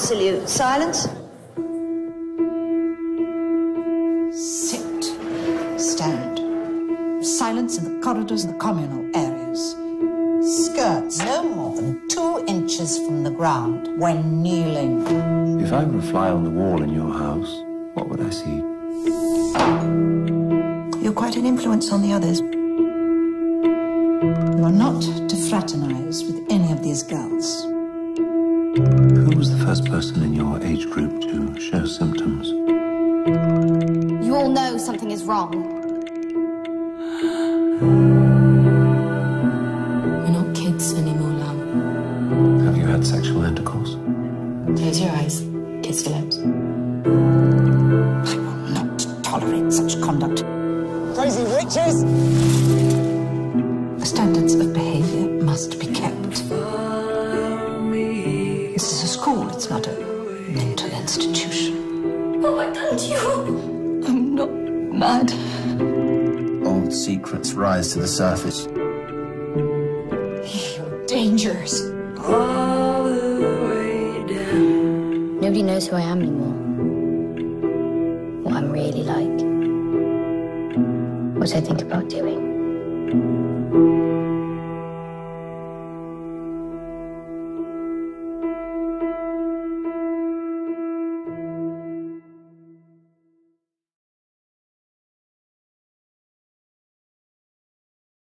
Absolute silence. Sit. Stand. Silence in the corridors and the communal areas. Skirts no more than 2 inches from the ground when kneeling. If I were a fly on the wall in your house, what would I see? You're quite an influence on the others. You are not to fraternize with any of these girls. Who was the first person in your age group to show symptoms? You all know something is wrong. We're not kids anymore, Lam. Have you had sexual intercourse? Close your eyes. Kiss your lips. I will not tolerate such conduct. Crazy witches! The standards of behavior must be kept. This is a school, it's not a mental institution. What have I done to you? I'm not mad. Old secrets rise to the surface. You're dangerous. Nobody knows who I am anymore. What I'm really like. What I think about doing.